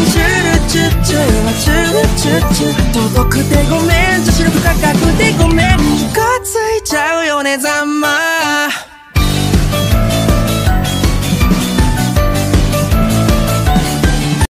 チュルチュチュチュルチュチュ遠くてごめん女子力高くてごめんムカついちゃうよねざんま